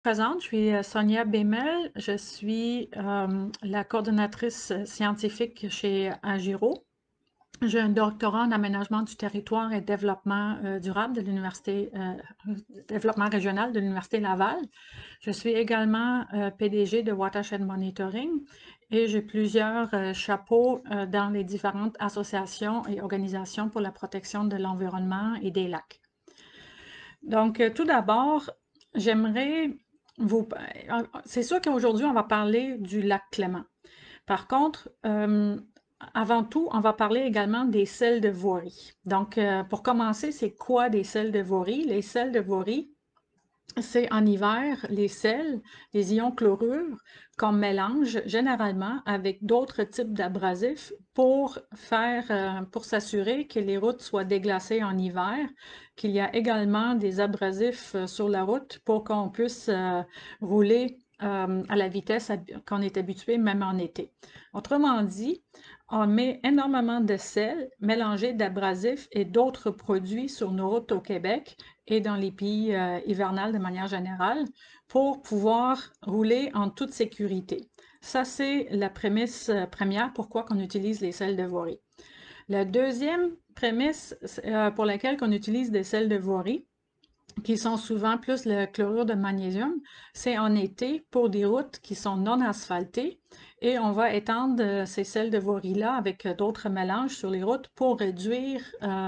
Présente, je suis Sonia Bémel, je suis la coordonnatrice scientifique chez Agiro. J'ai un doctorat en aménagement du territoire et développement durable de l'Université, développement régional de l'Université Laval. Je suis également PDG de Watershed Monitoring et j'ai plusieurs chapeaux dans les différentes associations et organisations pour la protection de l'environnement et des lacs. Donc, tout d'abord, j'aimerais vous... C'est sûr qu'aujourd'hui, on va parler du lac Clément. Par contre, avant tout, on va parler également des sels de Voirie. Donc, pour commencer, c'est quoi des sels de Voirie? Les sels de Voirie, c'est en hiver les sels, les ions chlorure qu'on mélange généralement avec d'autres types d'abrasifs pour s'assurer que les routes soient déglacées en hiver, qu'il y a également des abrasifs sur la route pour qu'on puisse rouler à la vitesse qu'on est habitué même en été. Autrement dit, on met énormément de sel mélangé d'abrasifs et d'autres produits sur nos routes au Québec et dans les pays hivernales de manière générale pour pouvoir rouler en toute sécurité. Ça, c'est la prémisse première, pourquoi on utilise les sels de Voirie. La deuxième prémisse pour laquelle on utilise des sels de Voirie, qui sont souvent plus le chlorure de magnésium, c'est en été pour des routes qui sont non asphaltées et on va étendre ces sels de Voirie-là avec d'autres mélanges sur les routes pour réduire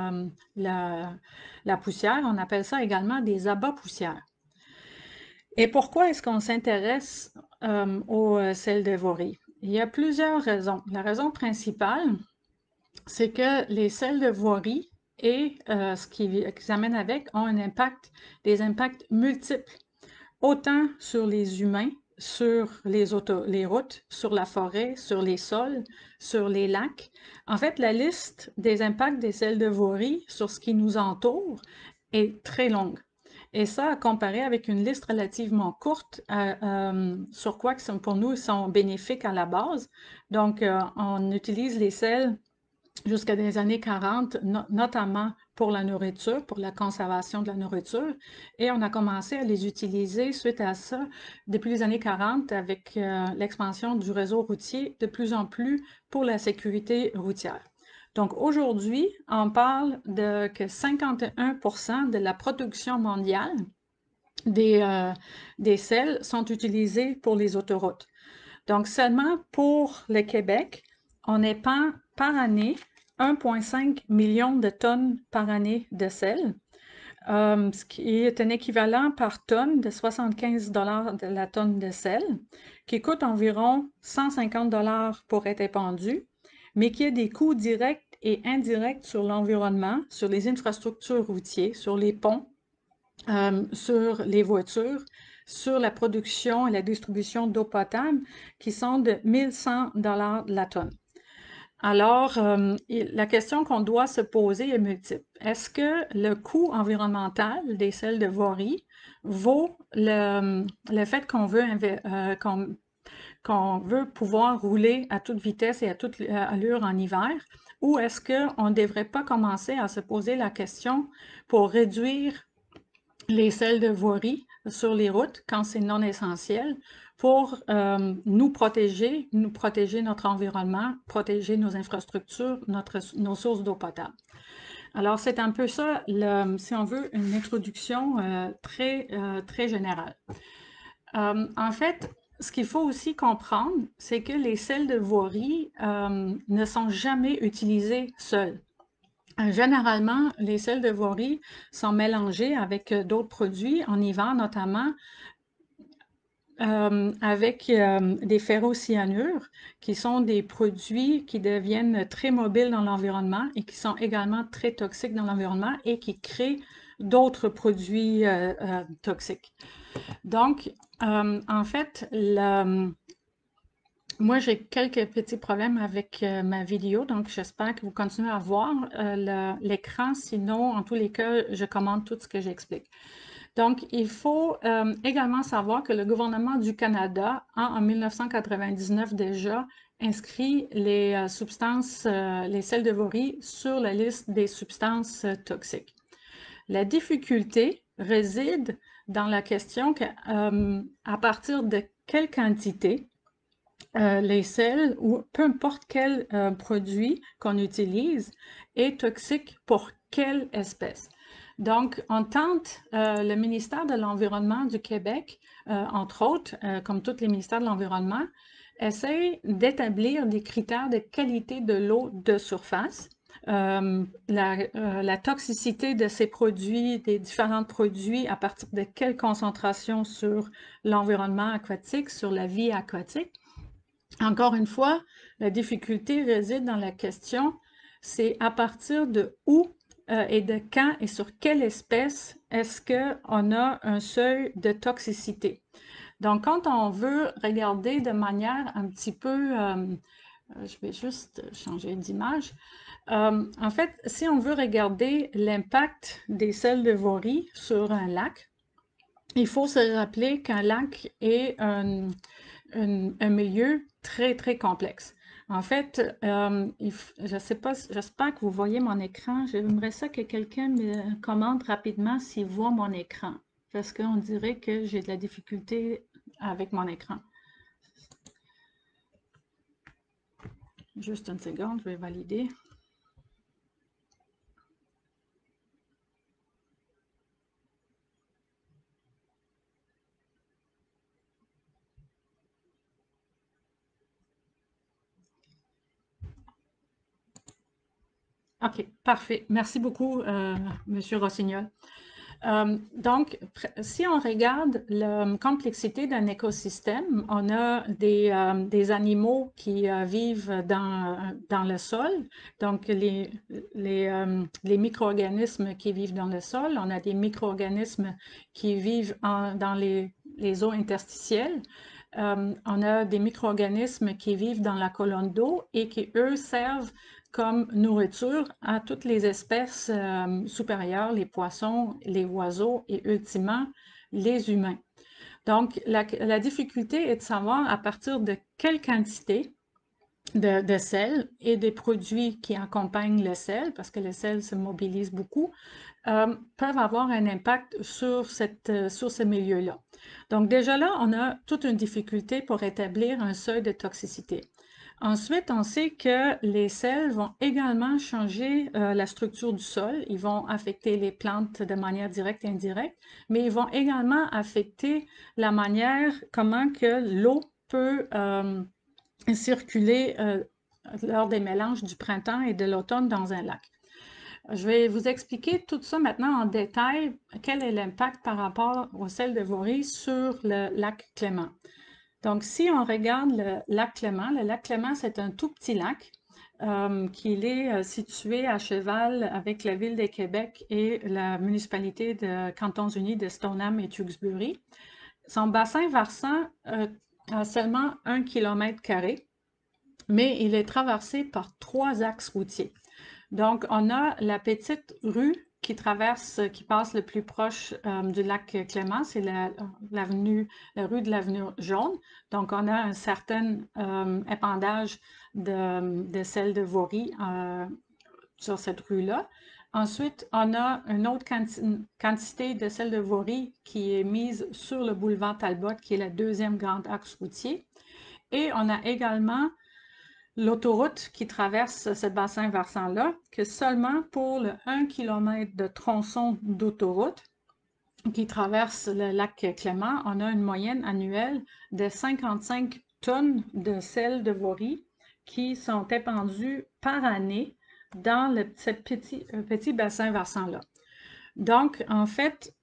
la poussière. On appelle ça également des abats poussières. Et pourquoi est-ce qu'on s'intéresse aux sels de Voirie? Il y a plusieurs raisons. La raison principale, c'est que les sels de Voirie et ce qu'ils amènent avec ont des impacts multiples, autant sur les humains, sur les routes, sur la forêt, sur les sols, sur les lacs. En fait, la liste des impacts des sels de Voirie sur ce qui nous entoure est très longue. Et ça, à comparer avec une liste relativement courte sur quoi que pour nous sont bénéfiques à la base. Donc, on utilise les sels jusqu'à des années 40, notamment pour la nourriture, pour la conservation de la nourriture. Et on a commencé à les utiliser suite à ça depuis les années 40 avec l'expansion du réseau routier de plus en plus pour la sécurité routière. Donc aujourd'hui, on parle de que 51% de la production mondiale des sels sont utilisés pour les autoroutes. Donc seulement pour le Québec, on épand par année 1,5 million de tonnes par année de sel, ce qui est un équivalent par tonne de 75 de la tonne de sel, qui coûte environ 150 pour être épandu, mais qui a des coûts directs et indirects sur l'environnement, sur les infrastructures routières, sur les ponts, sur les voitures, sur la production et la distribution d'eau potable, qui sont de 1100 la tonne. Alors, la question qu'on doit se poser est multiple. Est-ce que le coût environnemental des sels de Voirie vaut le fait qu'on veut pouvoir rouler à toute vitesse et à toute allure en hiver, ou est-ce qu'on ne devrait pas commencer à se poser la question pour réduire les sels de Voirie sur les routes quand c'est non essentiel pour nous protéger notre environnement, protéger nos infrastructures, nos sources d'eau potable. Alors, c'est un peu ça, si on veut, une introduction très générale. En fait, ce qu'il faut aussi comprendre, c'est que les sels de Voirie ne sont jamais utilisés seuls. Généralement, les sels de Voirie sont mélangés avec d'autres produits, en hiver notamment, avec des ferrocyanures, qui sont des produits qui deviennent très mobiles dans l'environnement et qui sont également très toxiques dans l'environnement et qui créent d'autres produits toxiques. Donc, en fait, moi, j'ai quelques petits problèmes avec ma vidéo, donc j'espère que vous continuez à voir l'écran. Sinon, en tous les cas, je commente tout ce que j'explique. Donc, il faut également savoir que le gouvernement du Canada a, en 1999 déjà, inscrit les substances, les sels de Voirie sur la liste des substances toxiques. La difficulté réside dans la question à partir de quelle quantité les sels ou peu importe quel produit qu'on utilise est toxique pour quelle espèce. Donc, on tente, le ministère de l'Environnement du Québec, entre autres, comme tous les ministères de l'Environnement, essaie d'établir des critères de qualité de l'eau de surface, la toxicité de ces produits, des différents produits, à partir de quelle concentration sur l'environnement aquatique, sur la vie aquatique. Encore une fois, la difficulté réside dans la question, c'est à partir de où et de quand et sur quelle espèce est-ce qu'on a un seuil de toxicité. Donc, quand on veut regarder de manière un petit peu, je vais juste changer d'image. En fait, si on veut regarder l'impact des sels de vorie sur un lac, il faut se rappeler qu'un lac est un milieu très, très complexe. En fait, je sais pas, j'espère que vous voyez mon écran. J'aimerais ça que quelqu'un me commente rapidement s'il voit mon écran, parce qu'on dirait que j'ai de la difficulté avec mon écran. Juste une seconde, je vais valider. OK, parfait. Merci beaucoup, Monsieur Rossignol. Donc, si on regarde la complexité d'un écosystème, on a des animaux qui vivent dans le sol, donc les micro-organismes qui vivent dans le sol, on a des micro-organismes qui vivent dans les eaux interstitielles, on a des micro-organismes qui vivent dans la colonne d'eau et qui, eux, servent comme nourriture à toutes les espèces supérieures, les poissons, les oiseaux et ultimement les humains. Donc, la difficulté est de savoir à partir de quelle quantité de sel et des produits qui accompagnent le sel, parce que le sel se mobilise beaucoup, peuvent avoir un impact sur ce milieu-là. Donc déjà là, on a toute une difficulté pour établir un seuil de toxicité. Ensuite, on sait que les sels vont également changer la structure du sol. Ils vont affecter les plantes de manière directe et indirecte, mais ils vont également affecter la manière comment que l'eau peut circuler lors des mélanges du printemps et de l'automne dans un lac. Je vais vous expliquer tout ça maintenant en détail, quel est l'impact par rapport au sel de Vory sur le lac Clément. Donc, si on regarde le lac Clément, c'est un tout petit lac qui est situé à cheval avec la ville de Québec et la municipalité de Cantons-Unis de Stoneham et Tewksbury. Son bassin versant a seulement 1 km², mais il est traversé par 3 axes routiers. Donc, on a la petite rue qui passe le plus proche du lac Clément, c'est la rue de l'avenue Jaune. Donc, on a un certain épandage de sel de Vory sur cette rue-là. Ensuite, on a une autre quantité de sel de Vory qui est mise sur le boulevard Talbot, qui est le deuxième grand axe routier. Et on a également l'autoroute qui traverse ce bassin versant-là, que seulement pour le 1 km de tronçon d'autoroute qui traverse le lac Clément, on a une moyenne annuelle de 55 tonnes de sel de Vory qui sont épandues par année dans ce petit bassin versant-là. Donc, en fait,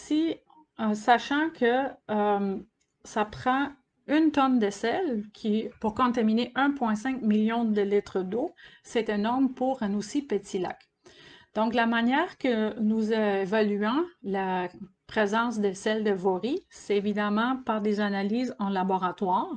sachant que ça prend 1 tonne de sel pour contaminer 1,5 million de litres d'eau, c'est énorme pour un aussi petit lac. Donc, la manière que nous évaluons la présence de sel de Vory, c'est évidemment par des analyses en laboratoire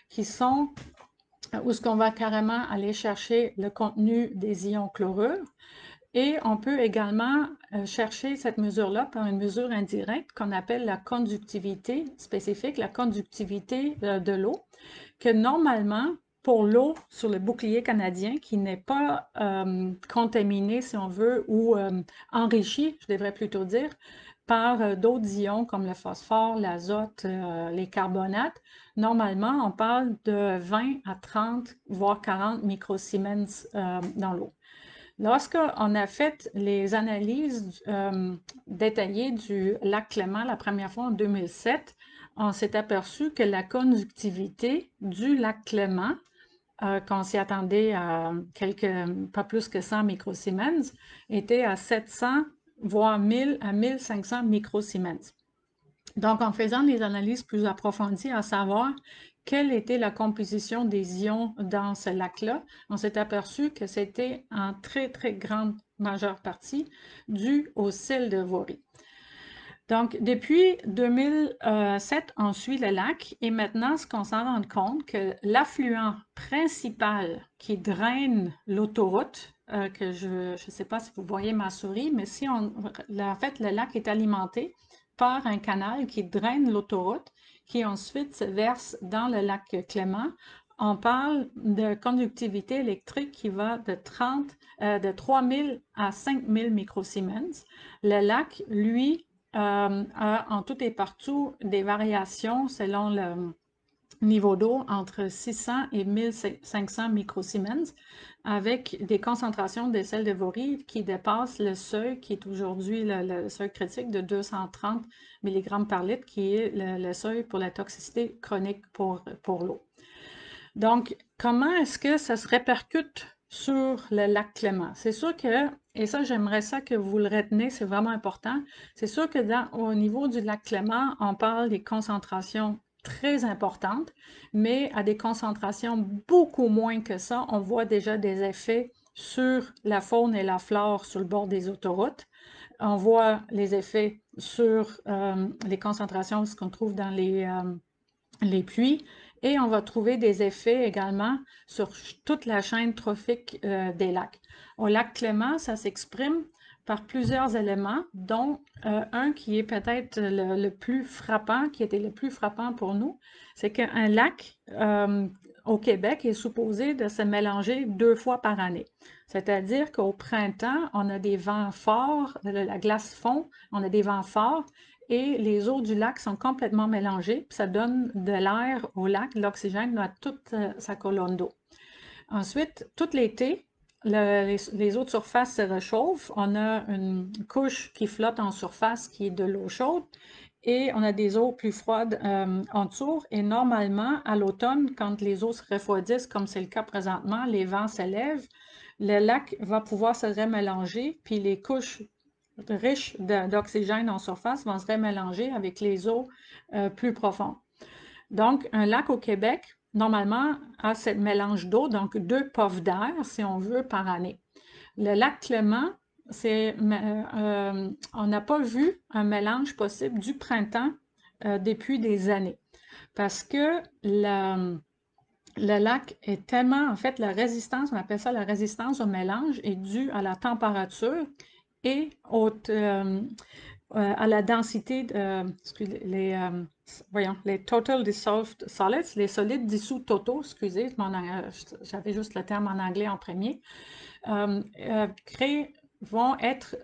où ce qu'on va carrément aller chercher le contenu des ions chlorure. Et on peut également chercher cette mesure-là par une mesure indirecte qu'on appelle la conductivité spécifique, la conductivité de l'eau, que normalement, pour l'eau sur le bouclier canadien, qui n'est pas contaminée, si on veut, ou enrichie, je devrais plutôt dire, par d'autres ions comme le phosphore, l'azote, les carbonates, normalement, on parle de 20 à 30, voire 40 microsiemens dans l'eau. Lorsqu'on a fait les analyses détaillées du lac Clément la première fois en 2007, on s'est aperçu que la conductivité du lac Clément, qu'on s'y attendait à pas plus que 100 microsiemens, était à 700, voire 1000 à 1500 microsiemens. Donc, en faisant des analyses plus approfondies, à savoir quelle était la composition des ions dans ce lac-là, on s'est aperçu que c'était en très, très grande majeure partie dû au sel de Vaury. Donc, depuis 2007, on suit le lac et maintenant, ce qu'on s'en rend compte, que l'affluent principal qui draine l'autoroute, que je ne sais pas si vous voyez ma souris, mais si en fait, le lac est alimenté par un canal qui draine l'autoroute, qui ensuite se verse dans le lac Clément. On parle de conductivité électrique qui va de 3000 à 5000 microsiemens. Le lac, lui, a en tout et partout des variations selon le niveau d'eau entre 600 et 1500 microsiemens, avec des concentrations de sel de Vaury qui dépassent le seuil qui est aujourd'hui le seuil critique de 230 mg par litre, qui est le seuil pour la toxicité chronique pour l'eau. Donc, comment est-ce que ça se répercute sur le lac Clément? C'est sûr que, et ça, j'aimerais ça que vous le retenez, c'est vraiment important, c'est sûr que au niveau du lac Clément, on parle des concentrations très importantes, mais à des concentrations beaucoup moins que ça, on voit déjà des effets sur la faune et la flore sur le bord des autoroutes. On voit les effets sur les concentrations, ce qu'on trouve dans les pluies, et on va trouver des effets également sur toute la chaîne trophique des lacs. Au lac Clément, ça s'exprime par plusieurs éléments, dont un qui est peut-être le plus frappant, qui était le plus frappant pour nous, c'est qu'un lac au Québec est supposé de se mélanger 2 fois par année. C'est-à-dire qu'au printemps, on a des vents forts, la glace fond, on a des vents forts, et les eaux du lac sont complètement mélangées, puis ça donne de l'air au lac, l'oxygène dans toute sa colonne d'eau. Ensuite, tout l'été, les eaux de surface se réchauffent. On a une couche qui flotte en surface qui est de l'eau chaude et on a des eaux plus froides en dessous. Et normalement, à l'automne, quand les eaux se refroidissent, comme c'est le cas présentement, les vents s'élèvent, le lac va pouvoir se remélanger, puis les couches riches d'oxygène en surface vont se remélanger avec les eaux plus profondes. Donc, un lac au Québec, normalement, a ce mélange d'eau, donc 2 puffs d'air, si on veut, par année. Le lac Clément, on n'a pas vu un mélange possible du printemps depuis des années. Parce que le lac est tellement, en fait, la résistance, on appelle ça la résistance au mélange, est due à la température et à la densité, les total dissolved solids, les solides dissous totaux, excusez, j'avais juste le terme en anglais en premier, vont être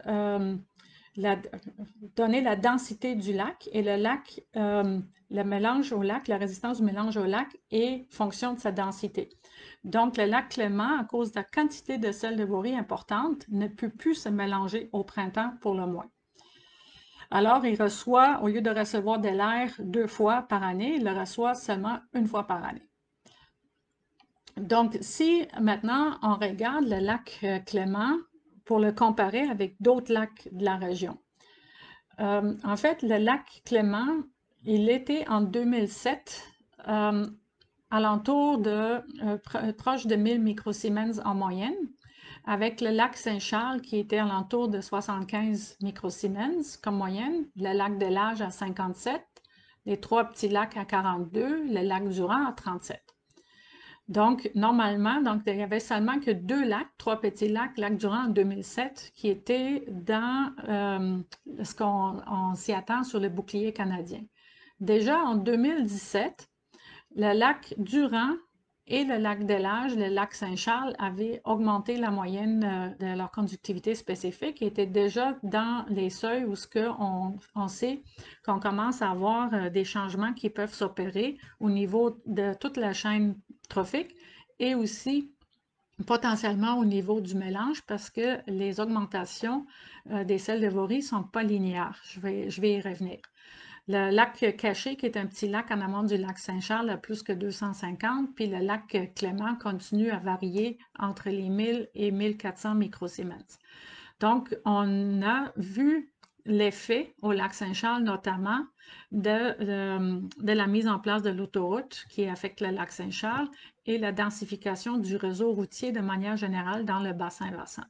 donner la densité du lac et le lac, le mélange au lac, la résistance du mélange au lac est fonction de sa densité. Donc, le lac Clément, à cause de la quantité de sel de Vaury importante, ne peut plus se mélanger au printemps pour le moins. Alors, il reçoit, au lieu de recevoir de l'air 2 fois par année, il le reçoit seulement 1 fois par année. Donc, si maintenant on regarde le lac Clément pour le comparer avec d'autres lacs de la région. En fait, le lac Clément, il était en 2007 alentour de proche de 1000 microsiemens en moyenne, avec le lac Saint-Charles qui était alentour de 75 microsiemens comme moyenne, le lac de Lage à 57, les 3 petits lacs à 42, le lac Durand à 37. Donc, normalement, il n'y avait seulement que 2 lacs, 3 petits lacs, lac Durand en 2007, qui étaient dans ce qu'on s'y attend sur le bouclier canadien. Déjà en 2017, le lac Durand et le lac Delage, le lac Saint-Charles, avaient augmenté la moyenne de leur conductivité spécifique et étaient déjà dans les seuils où on sait qu'on commence à avoir des changements qui peuvent s'opérer au niveau de toute la chaîne trophique et aussi potentiellement au niveau du mélange parce que les augmentations des sels de Vaury ne sont pas linéaires. Je vais y revenir. Le lac Caché, qui est un petit lac en amont du lac Saint-Charles, a plus que 250, puis le lac Clément continue à varier entre les 1000 et 1400 microsiemens. Donc, on a vu l'effet au lac Saint-Charles notamment de la mise en place de l'autoroute qui affecte le lac Saint-Charles et la densification du réseau routier de manière générale dans le bassin versant.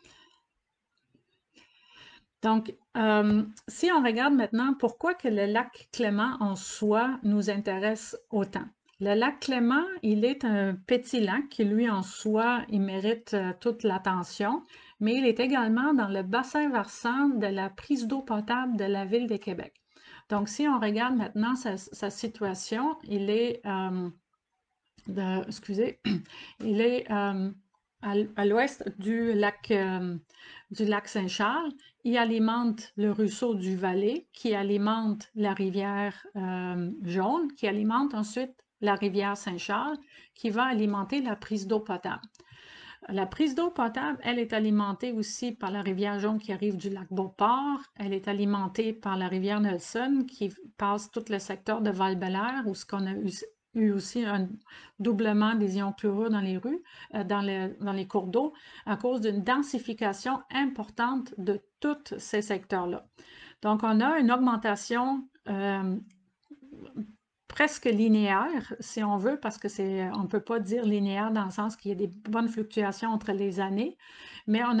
Donc, si on regarde maintenant pourquoi que le lac Clément en soi nous intéresse autant. Le lac Clément, il est un petit lac qui, lui, en soi, il mérite toute l'attention, mais il est également dans le bassin versant de la prise d'eau potable de la ville de Québec. Donc, si on regarde maintenant sa situation, il est, il est à l'ouest du lac Saint-Charles. Il alimente le ruisseau du Valais, qui alimente la rivière Jaune, qui alimente ensuite la rivière Saint-Charles, qui va alimenter la prise d'eau potable. La prise d'eau potable, elle est alimentée aussi par la rivière Jaune qui arrive du lac Beauport. Elle est alimentée par la rivière Nelson qui passe tout le secteur de Val-Bélair où ce qu'on a eu aussi un doublement des ions chlorure dans les rues, dans les cours d'eau, à cause d'une densification importante de tous ces secteurs-là. Donc, on a une augmentation presque linéaire, si on veut, parce que on ne peut pas dire linéaire dans le sens qu'il y a des bonnes fluctuations entre les années, mais on a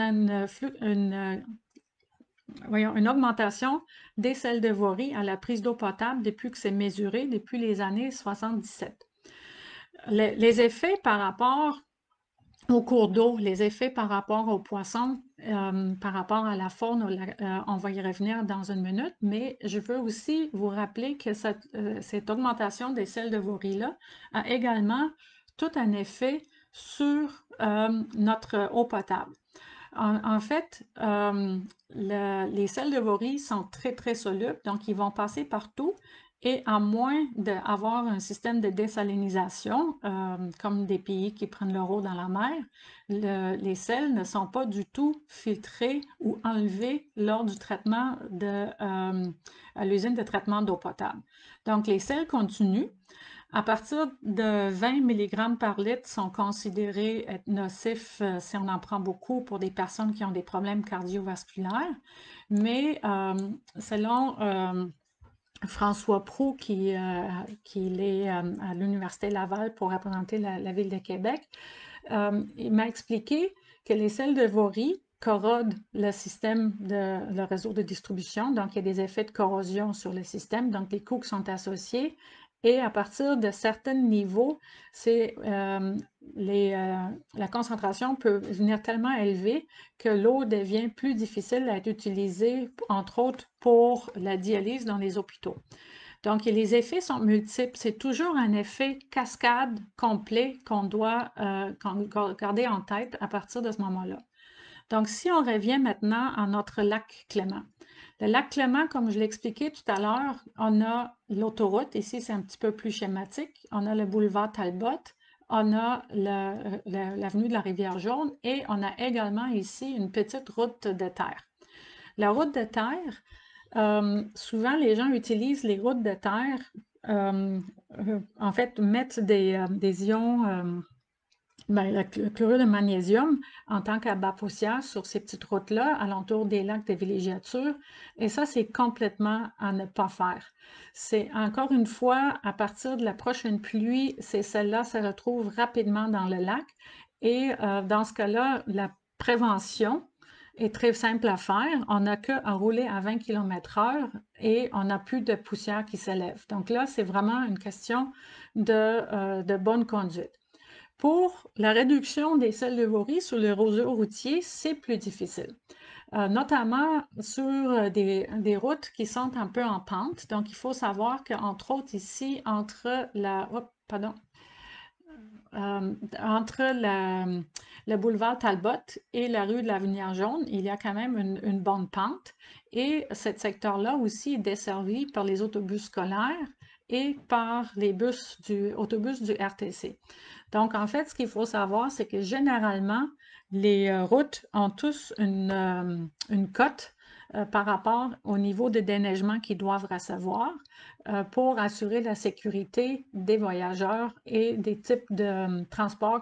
une augmentation des sels de Vaury à la prise d'eau potable depuis que c'est mesuré, depuis les années 77. Les effets par rapport au cours d'eau, les effets par rapport aux poissons, par rapport à la faune, on va y revenir dans une minute, mais je veux aussi vous rappeler que cette augmentation des sels de Vaury-là a également tout un effet sur notre eau potable. En fait, les sels de Vaury sont très, très solubles, donc ils vont passer partout. Et à moins d'avoir un système de désalinisation, comme des pays qui prennent leur eau dans la mer, les sels ne sont pas du tout filtrés ou enlevés lors du traitement à l'usine de traitement d'eau potable. Donc, les sels continuent. À partir de 20 mg par litre sont considérés être nocifs si on en prend beaucoup pour des personnes qui ont des problèmes cardiovasculaires. Mais selon François Proulx, qui est à l'Université Laval pour représenter la Ville de Québec, il m'a expliqué que les sels de Vaury corrodent le réseau de distribution, donc il y a des effets de corrosion sur le système, donc les coûts sont associés. Et à partir de certains niveaux, la concentration peut venir tellement élevée que l'eau devient plus difficile à être utilisée, entre autres pour la dialyse dans les hôpitaux. Donc, les effets sont multiples. C'est toujours un effet cascade complet qu'on doit garder en tête à partir de ce moment-là. Donc, si on revient maintenant à notre lac Clément. Le lac Clément, comme je l'ai expliqué tout à l'heure, on a l'autoroute. Ici, c'est un petit peu plus schématique. On a le boulevard Talbot. On a l'avenue de la Rivière-Jaune et on a également ici une petite route de terre. La route de terre, souvent les gens utilisent les routes de terre, en fait, mettent des ions, le chlorure de magnésium en tant qu'abat-poussière sur ces petites routes-là, alentour des lacs de villégiature. Et ça, c'est complètement à ne pas faire. C'est encore une fois, à partir de la prochaine pluie, ces sels-là se retrouvent rapidement dans le lac. Et dans ce cas-là, la prévention est très simple à faire. On n'a qu'à rouler à 20 km/h et on n'a plus de poussière qui s'élève. Donc là, c'est vraiment une question de bonne conduite. Pour la réduction des sels de Vaury sur le réseau routier, c'est plus difficile, notamment sur des routes qui sont un peu en pente. Donc, il faut savoir qu'entre autres ici, entre Entre le boulevard Talbot et la rue de l'Avenir-Jaune, il y a quand même une bonne pente. Et ce secteur-là aussi est desservi par les autobus scolaires et par les autobus du RTC. Donc, en fait, ce qu'il faut savoir, c'est que généralement, les routes ont tous une cote par rapport au niveau de déneigement qu'ils doivent recevoir pour assurer la sécurité des voyageurs et des types de transports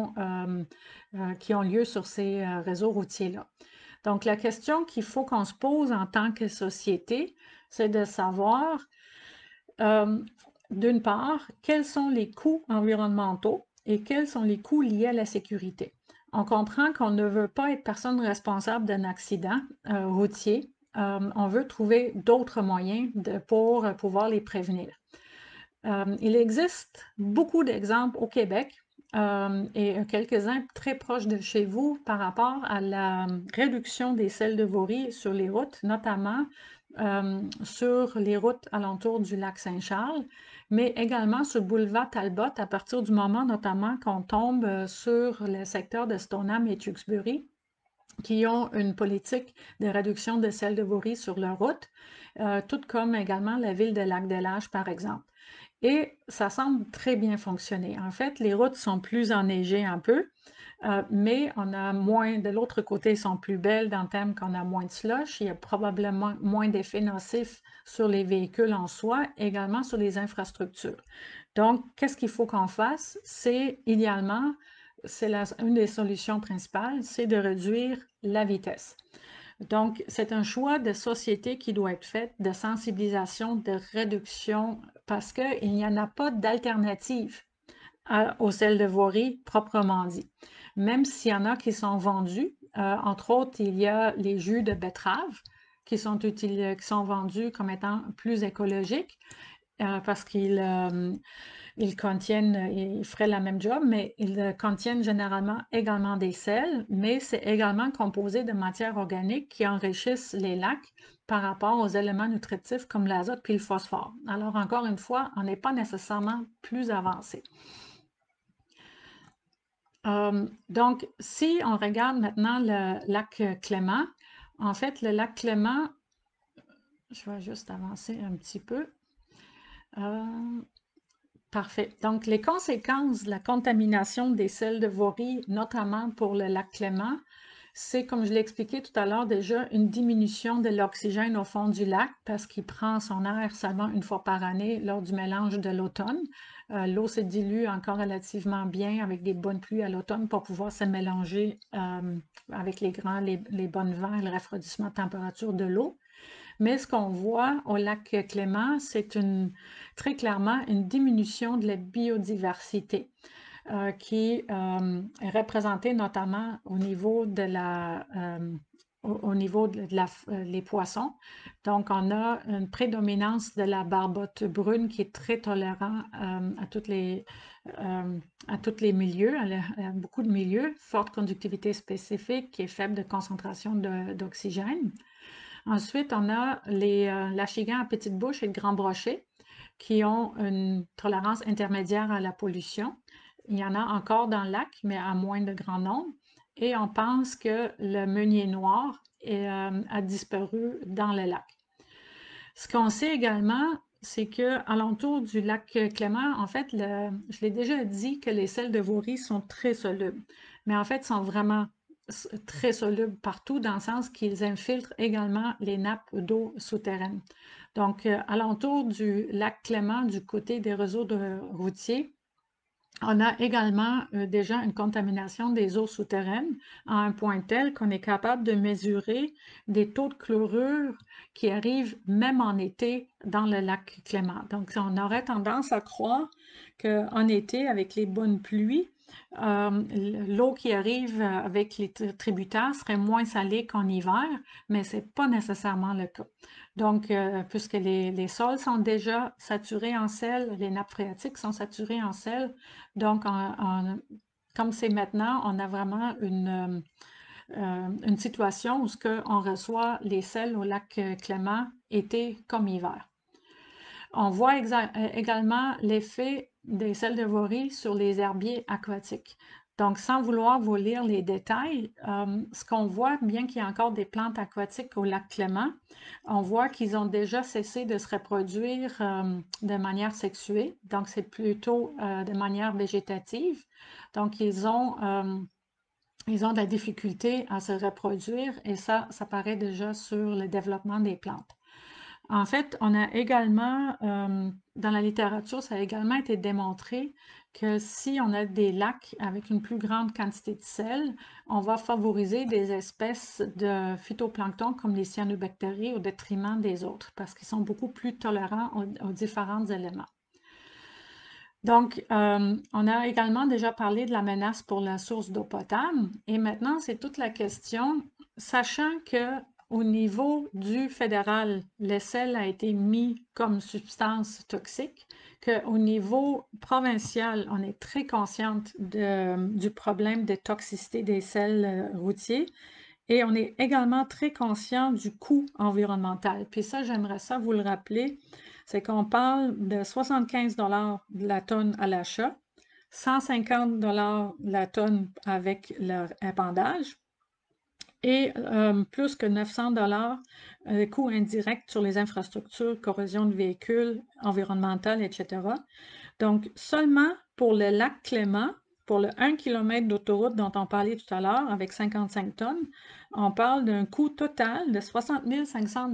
qui ont lieu sur ces réseaux routiers-là. Donc, la question qu'il faut qu'on se pose en tant que société, c'est de savoir, euh, d'une part, quels sont les coûts environnementaux et quels sont les coûts liés à la sécurité. On comprend qu'on ne veut pas être personne responsable d'un accident routier. On veut trouver d'autres moyens pour pouvoir les prévenir. Il existe beaucoup d'exemples au Québec et quelques-uns très proches de chez vous par rapport à la réduction des selles de vorie sur les routes, notamment sur les routes alentour du lac Saint-Charles, mais également sur le boulevard Talbot à partir du moment notamment qu'on tombe sur le secteur de Stoneham et Tewksbury qui ont une politique de réduction de selles de vorie sur leur route, tout comme également la ville de Lac-des-Lages, par exemple. Et ça semble très bien fonctionner. En fait, les routes sont plus enneigées un peu, mais on a moins, de l'autre côté, elles sont plus belles dans le terme qu'on a moins de slush. Il y a probablement moins d'effets nocifs sur les véhicules en soi, également sur les infrastructures. Donc, qu'est-ce qu'il faut qu'on fasse? C'est idéalement, une des solutions principales, c'est de réduire la vitesse. Donc, c'est un choix de société qui doit être fait, de sensibilisation, de réduction, parce qu'il n'y en a pas d'alternative aux selles de voirie proprement dit. Même s'il y en a qui sont vendus, entre autres, il y a les jus de betterave qui sont vendus comme étant plus écologiques parce qu'ils ils feraient la même job, mais ils contiennent généralement également des sels, mais c'est également composé de matières organiques qui enrichissent les lacs par rapport aux éléments nutritifs comme l'azote puis le phosphore. Alors, encore une fois, on n'est pas nécessairement plus avancé. Donc, si on regarde maintenant le lac Clément, en fait, le lac Clément, je vais juste avancer un petit peu. Euh, Parfait. Donc, les conséquences de la contamination des selles de voirie, notamment pour le lac Clément, c'est, comme je l'ai expliqué tout à l'heure déjà, une diminution de l'oxygène au fond du lac parce qu'il prend son air seulement une fois par année lors du mélange de l'automne. L'eau se dilue encore relativement bien avec des bonnes pluies à l'automne pour pouvoir se mélanger avec les bonnes vents et le refroidissement de température de l'eau. Mais ce qu'on voit au lac Clément, c'est très clairement une diminution de la biodiversité qui est représentée notamment au niveau les poissons. Donc, on a une prédominance de la barbotte brune qui est très tolérant à tous les milieux, à beaucoup de milieux, forte conductivité spécifique qui est faible de concentration d'oxygène. Ensuite, on a les l'Achigan à petite bouche et le grand brochet qui ont une tolérance intermédiaire à la pollution. Il y en a encore dans le lac, mais à moins de grand nombre. Et on pense que le meunier noir a disparu dans le lac. Ce qu'on sait également, c'est que alentour du lac Clément, en fait, je l'ai déjà dit que les sels de voirie sont très solubles, mais en fait, sont vraiment très solubles partout dans le sens qu'ils infiltrent également les nappes d'eau souterraines. Donc, alentour du lac Clément, du côté des réseaux routiers, on a également déjà une contamination des eaux souterraines à un point tel qu'on est capable de mesurer des taux de chlorure qui arrivent même en été dans le lac Clément. Donc, on aurait tendance à croire qu'en été, avec les bonnes pluies, l'eau qui arrive avec les tributaires serait moins salée qu'en hiver, mais ce n'est pas nécessairement le cas. Donc, puisque les sols sont déjà saturés en sel, les nappes phréatiques sont saturées en sel, donc comme c'est maintenant, on a vraiment une situation où on reçoit les sels au lac Clément été comme hiver. On voit également l'effet des selles de Vaury sur les herbiers aquatiques. Donc, sans vouloir vous lire les détails, ce qu'on voit, bien qu'il y ait encore des plantes aquatiques au lac Clément, on voit qu'ils ont déjà cessé de se reproduire de manière sexuée. Donc, c'est plutôt de manière végétative. Donc, ils ont de la difficulté à se reproduire et ça paraît déjà sur le développement des plantes. En fait, on a également, dans la littérature, ça a également été démontré que si on a des lacs avec une plus grande quantité de sel, on va favoriser des espèces de phytoplancton comme les cyanobactéries au détriment des autres parce qu'ils sont beaucoup plus tolérants aux différents éléments. Donc, on a également déjà parlé de la menace pour la source d'eau potable et maintenant, c'est toute la question, sachant que au niveau du fédéral, le sel a été mis comme substance toxique, qu'au niveau provincial, on est très consciente du problème de toxicité des sels routiers et on est également très conscient du coût environnemental. Puis ça, j'aimerais ça vous le rappeler, c'est qu'on parle de 75 de la tonne à l'achat, 150 de la tonne avec leur épandage et plus que 900 coûts indirects sur les infrastructures, corrosion de véhicules, environnementales, etc. Donc, seulement pour le lac Clément, pour le 1 km d'autoroute dont on parlait tout à l'heure, avec 55 tonnes, on parle d'un coût total de 60 500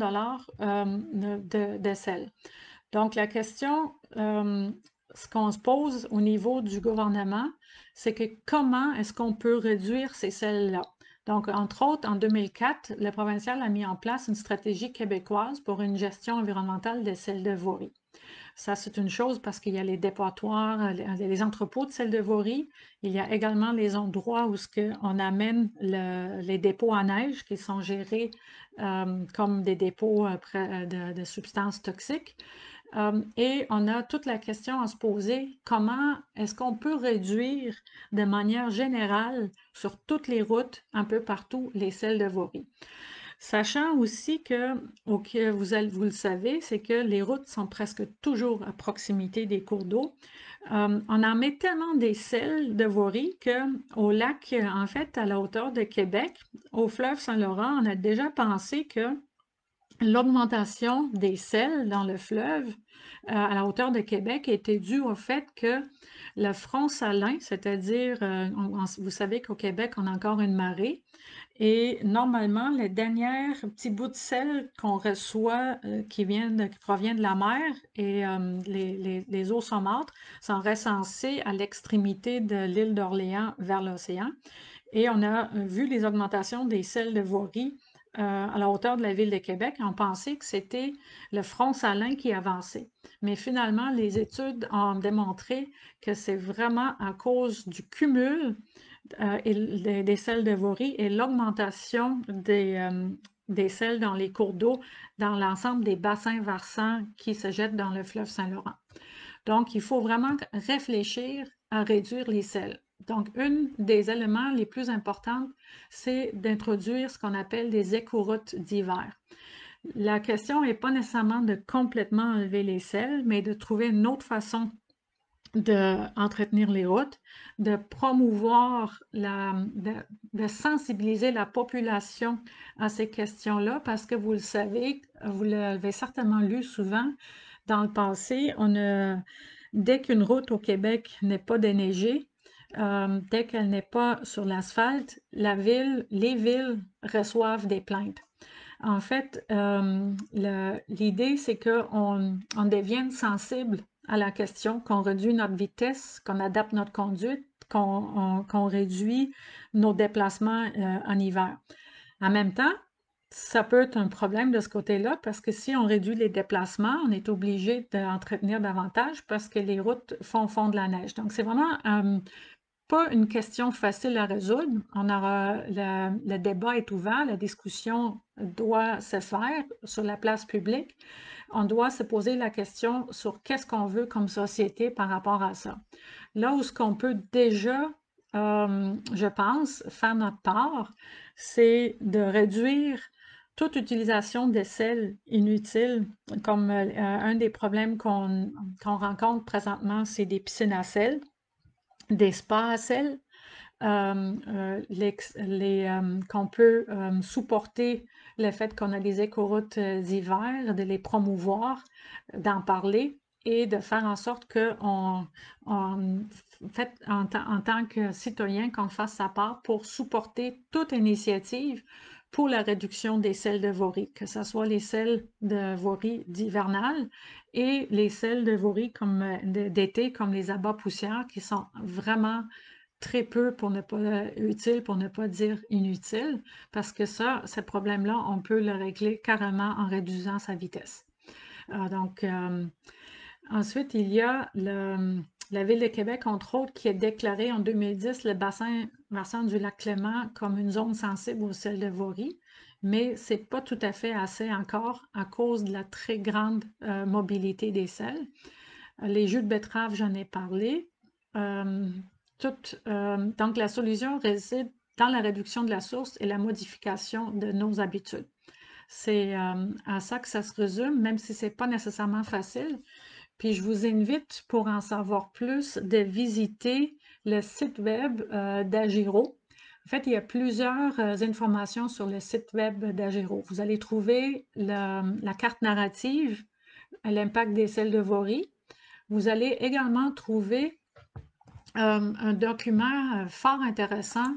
de sel. Donc, la question, ce qu'on se pose au niveau du gouvernement, c'est que comment est-ce qu'on peut réduire ces sels-là? Donc, entre autres, en 2004, le provincial a mis en place une stratégie québécoise pour une gestion environnementale des sels de Vaury. Ça, c'est une chose parce qu'il y a les dépotoirs, les entrepôts de sel de Vaury. Il y a également les endroits où on amène les dépôts à neige qui sont gérés comme des dépôts de substances toxiques. Et on a toute la question à se poser, comment est-ce qu'on peut réduire de manière générale sur toutes les routes, un peu partout, les sels de Vaury? Sachant aussi que, vous le savez, c'est que les routes sont presque toujours à proximité des cours d'eau. On en met tellement des sels de Vaury qu'au lac, en fait, à la hauteur de Québec, au fleuve Saint-Laurent, on a déjà pensé que l'augmentation des sels dans le fleuve à la hauteur de Québec était due au fait que le front salin, c'est-à-dire, vous savez qu'au Québec, on a encore une marée, et normalement, les derniers petits bouts de sel qu'on reçoit qui provient de la mer et les eaux saumâtres sont recensées à l'extrémité de l'île d'Orléans vers l'océan. Et on a vu les augmentations des sels de Vaury à la hauteur de la ville de Québec. On pensait que c'était le front salin qui avançait. Mais finalement, les études ont démontré que c'est vraiment à cause du cumul des sels de Vaury et l'augmentation des sels dans les cours d'eau dans l'ensemble des bassins versants qui se jettent dans le fleuve Saint-Laurent. Donc, il faut vraiment réfléchir à réduire les sels. Donc, un des éléments les plus importants, c'est d'introduire ce qu'on appelle des écoroutes d'hiver. La question n'est pas nécessairement de complètement enlever les sels, mais de trouver une autre façon d'entretenir les routes, de promouvoir, de sensibiliser la population à ces questions-là, parce que vous le savez, vous l'avez certainement lu souvent dans le passé, dès qu'une route au Québec n'est pas déneigée, dès qu'elle n'est pas sur l'asphalte, les villes reçoivent des plaintes. En fait, l'idée, c'est qu'on devienne sensible à la question, qu'on réduit notre vitesse, qu'on adapte notre conduite, qu'on réduit nos déplacements en hiver. En même temps, ça peut être un problème de ce côté-là parce que si on réduit les déplacements, on est obligé d'entretenir davantage parce que les routes font de la neige. Donc, c'est vraiment pas une question facile à résoudre. Le débat est ouvert, la discussion doit se faire sur la place publique. On doit se poser la question sur qu'est-ce qu'on veut comme société par rapport à ça. Là où ce qu'on peut déjà, je pense, faire notre part, c'est de réduire toute utilisation de sels inutiles, comme un des problèmes qu'on rencontre présentement, c'est des piscines à sel, des spas à sel, qu'on peut supporter le fait qu'on a des écoroutes d'hiver, de les promouvoir, d'en parler et de faire en sorte fait, en tant que citoyen, qu'on fasse sa part pour supporter toute initiative pour la réduction des sels de voirie, que ce soit les sels de voirie d'hivernal et les sels de voirie d'été, comme les abats poussières, qui sont vraiment très peu pour ne pas utile, pour ne pas dire inutile, parce que ça, ce problème-là, on peut le régler carrément en réduisant sa vitesse. Donc, ensuite, il y a la Ville de Québec, entre autres, qui a déclaré en 2010 le bassin du lac Clément comme une zone sensible aux sels de voirie, mais c'est pas tout à fait assez encore à cause de la très grande mobilité des sels. Les jus de betterave, j'en ai parlé. Euh, donc, la solution réside dans la réduction de la source et la modification de nos habitudes. C'est à ça que ça se résume, même si c'est pas nécessairement facile. Puis je vous invite, pour en savoir plus, de visiter le site web d'Agiro. En fait, il y a plusieurs informations sur le site web d'Agiro. Vous allez trouver la carte narrative à l'impact des sels de voirie. Vous allez également trouver un document fort intéressant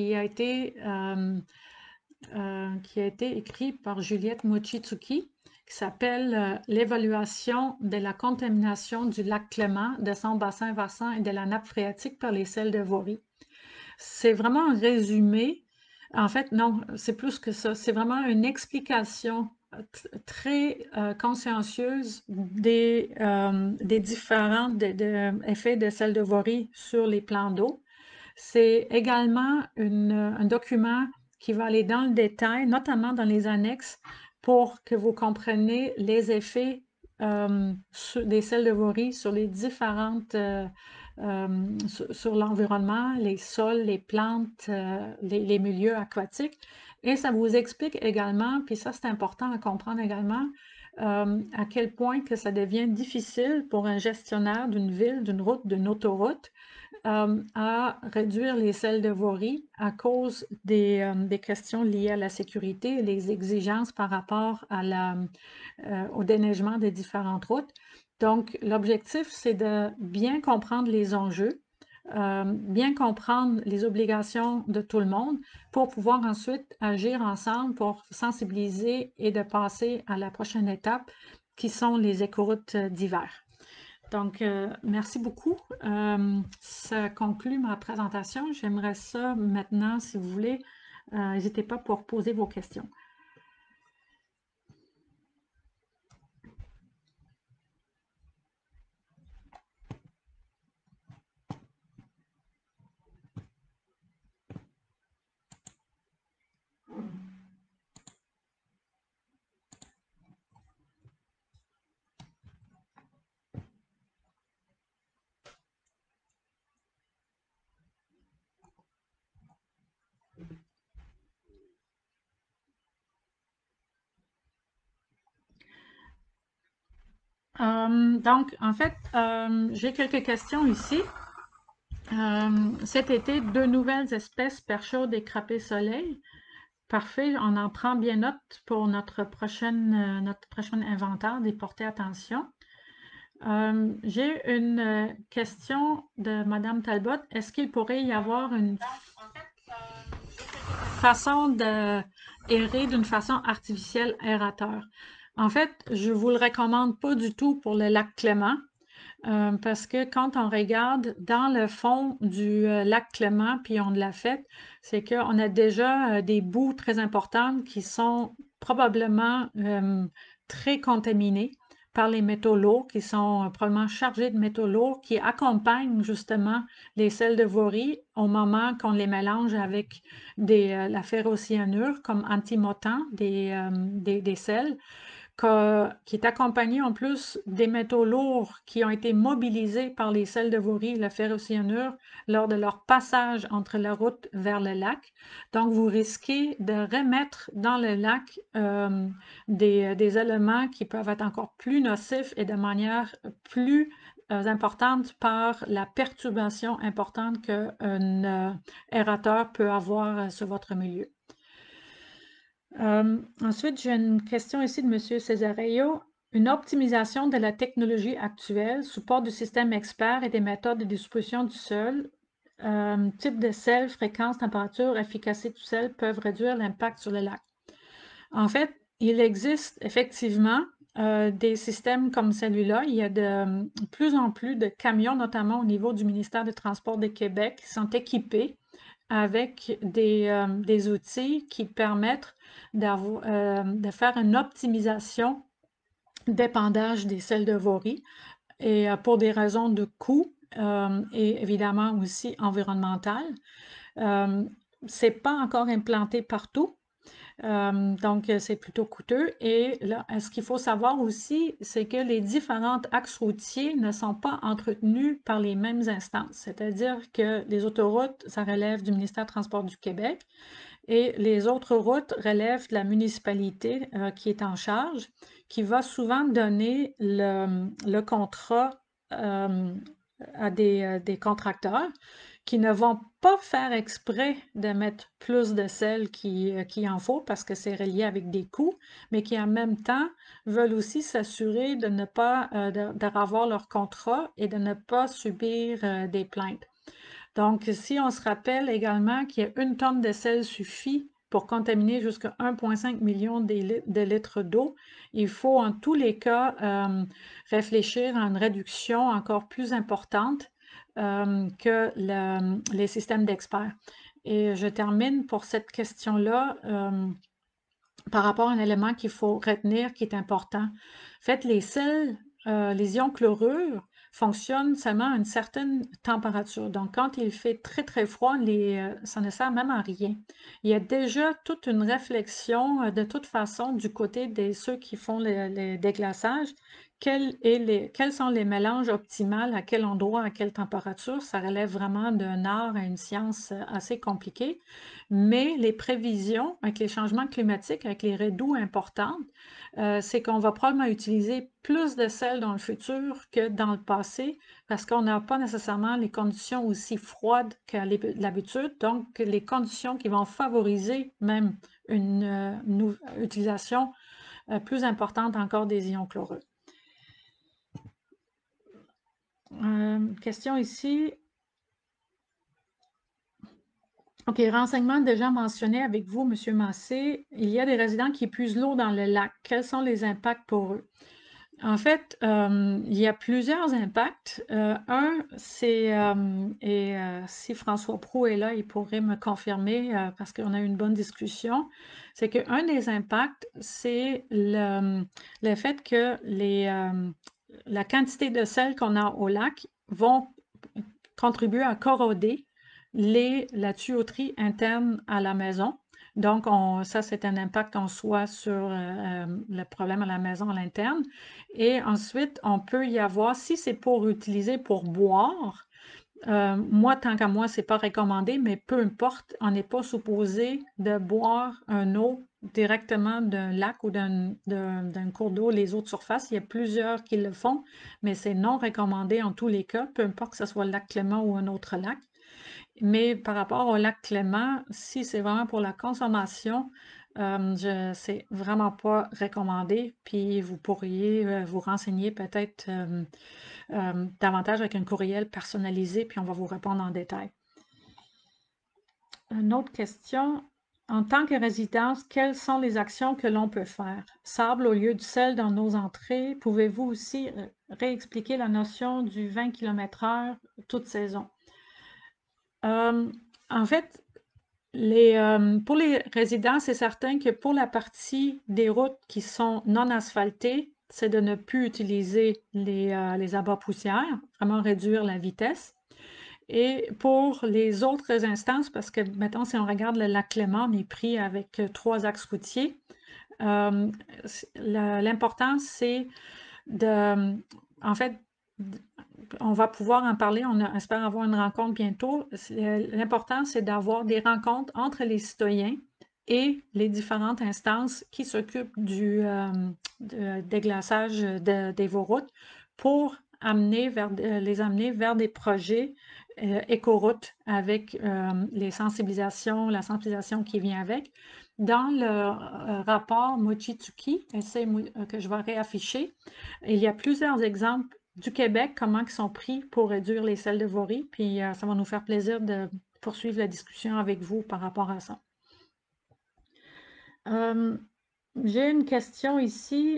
qui a été écrit par Juliette Mochizuki, qui s'appelle L'évaluation de la contamination du lac Clément, de son bassin versant et de la nappe phréatique par les sels de voirie. C'est vraiment un résumé. En fait, non, c'est plus que ça. C'est vraiment une explication très consciencieuse des différents effets de sel de voirie sur les plans d'eau. C'est également un document qui va aller dans le détail, notamment dans les annexes, pour que vous compreniez les effets des sels de voirie sur les différentes, sur l'environnement, les sols, les plantes, les milieux aquatiques. Et ça vous explique également, puis ça c'est important à comprendre également, à quel point que ça devient difficile pour un gestionnaire d'une ville, d'une route, d'une autoroute, à réduire les sels de voirie à cause des questions liées à la sécurité et les exigences par rapport au déneigement des différentes routes. Donc, l'objectif, c'est de bien comprendre les enjeux, bien comprendre les obligations de tout le monde pour pouvoir ensuite agir ensemble pour sensibiliser et de passer à la prochaine étape qui sont les écoroutes d'hiver. Donc, merci beaucoup. Ça conclut ma présentation. J'aimerais ça maintenant, si vous voulez, n'hésitez pas pour poser vos questions. Donc, en fait, j'ai quelques questions ici. Cet été, 2 nouvelles espèces perchaudes et crapets soleil. Parfait, on en prend bien note pour notre prochain inventaire d'y porter attention. J'ai une question de Madame Talbot. Est-ce qu'il pourrait y avoir une façon d'aérer d'une façon artificielle aérateur? En fait, je vous le recommande pas du tout pour le lac Clément. Parce que quand on regarde dans le fond du lac Clément, puis on l'a fait, c'est qu'on a déjà des boues très importantes qui sont probablement très contaminées par les métaux lourds, qui sont probablement chargés de métaux lourds, qui accompagnent justement les sels de voirie au moment qu'on les mélange avec la ferrocyanure comme antimotant des sels. qui est accompagné en plus des métaux lourds qui ont été mobilisés par les sels de Vaury et la ferrocyanure lors de leur passage entre la route vers le lac. Donc, vous risquez de remettre dans le lac des éléments qui peuvent être encore plus nocifs et de manière plus importante par la perturbation importante qu'un aérateur peut avoir sur votre milieu. Ensuite, j'ai une question ici de M. Cesarello. Une optimisation de la technologie actuelle, support du système expert et des méthodes de distribution du sol, type de sel, fréquence, température, efficacité du sel peuvent réduire l'impact sur le lac. En fait, il existe effectivement des systèmes comme celui-là. Il y a de plus en plus de camions, notamment au niveau du ministère des Transports du Québec, qui sont équipés avec des outils qui permettent de faire une optimisation d'épandage des sels de Vaury et pour des raisons de coût et évidemment aussi environnementales. C'est pas encore implanté partout. Donc, c'est plutôt coûteux. Et là, ce qu'il faut savoir aussi, c'est que les différents axes routiers ne sont pas entretenus par les mêmes instances. C'est-à-dire que les autoroutes, ça relève du ministère des Transports du Québec et les autres routes relèvent de la municipalité qui est en charge, qui va souvent donner le contrat à des contracteurs qui ne vont pas faire exprès de mettre plus de sel qu'il en faut parce que c'est relié avec des coûts, mais qui en même temps veulent aussi s'assurer de ne pas de revoir leur contrat et de ne pas subir des plaintes. Donc, si on se rappelle également qu'il y a 1 tonne de sel suffit pour contaminer jusqu'à 1,5 million de litres d'eau, il faut en tous les cas réfléchir à une réduction encore plus importante que les systèmes d'experts. Et je termine pour cette question-là par rapport à un élément qu'il faut retenir qui est important. En fait, les sels, les ions chlorure fonctionnent seulement à une certaine température. Donc, quand il fait très, très froid, ça ne sert même à rien. Il y a déjà toute une réflexion, de toute façon, du côté de ceux qui font les déglaçages. Quels sont les mélanges optimaux, à quel endroit, à quelle température? Ça relève vraiment d'un art et une science assez compliquée. Mais les prévisions avec les changements climatiques, avec les redoux importantes, c'est qu'on va probablement utiliser plus de sel dans le futur que dans le passé parce qu'on n'a pas nécessairement les conditions aussi froides qu'à l'habitude. Donc, les conditions qui vont favoriser même une utilisation plus importante encore des ions chloreux. Question ici. OK, renseignement déjà mentionné avec vous, M. Massé. Il y a des résidents qui épuisent l'eau dans le lac. Quels sont les impacts pour eux? En fait, il y a plusieurs impacts. Un, c'est, si François Proulx est là, il pourrait me confirmer parce qu'on a eu une bonne discussion, c'est qu'un des impacts, c'est le fait que la quantité de sel qu'on a au lac vont contribuer à corroder la tuyauterie interne à la maison. Donc, ça, c'est un impact en soi sur le problème à la maison à l'interne. Et ensuite, on peut y avoir, si c'est pour utiliser pour boire, moi, tant qu'à moi, c'est pas recommandé, mais peu importe, on n'est pas supposé de boire une eau directement d'un lac ou d'un cours d'eau, les eaux de surface. Il y a plusieurs qui le font, mais c'est non recommandé en tous les cas, peu importe que ce soit le lac Clément ou un autre lac. Mais par rapport au lac Clément, si c'est vraiment pour la consommation, c'est vraiment pas recommandé. Puis vous pourriez vous renseigner peut-être davantage avec un courriel personnalisé, puis on va vous répondre en détail. Une autre question. En tant que résidence, quelles sont les actions que l'on peut faire? Sable au lieu du sel dans nos entrées. Pouvez-vous aussi réexpliquer la notion du 20 km/h toute saison? En fait, pour les résidents, c'est certain que pour la partie des routes qui sont non asphaltées, c'est de ne plus utiliser les abats poussières, vraiment réduire la vitesse. Et pour les autres instances, parce que, mettons, si on regarde le lac Clément, on est pris avec 3 axes routiers. L'important, c'est de, en fait, on va pouvoir en parler, espère avoir une rencontre bientôt. L'important, c'est d'avoir des rencontres entre les citoyens et les différentes instances qui s'occupent du déglaçage des voies-routes pour les amener vers des projets écoroutes avec la sensibilisation qui vient avec. Dans le rapport Mochitsuki, essai que je vais réafficher, il y a plusieurs exemples du Québec, comment ils sont pris pour réduire les selles de voirie, puis ça va nous faire plaisir de poursuivre la discussion avec vous par rapport à ça. J'ai une question ici.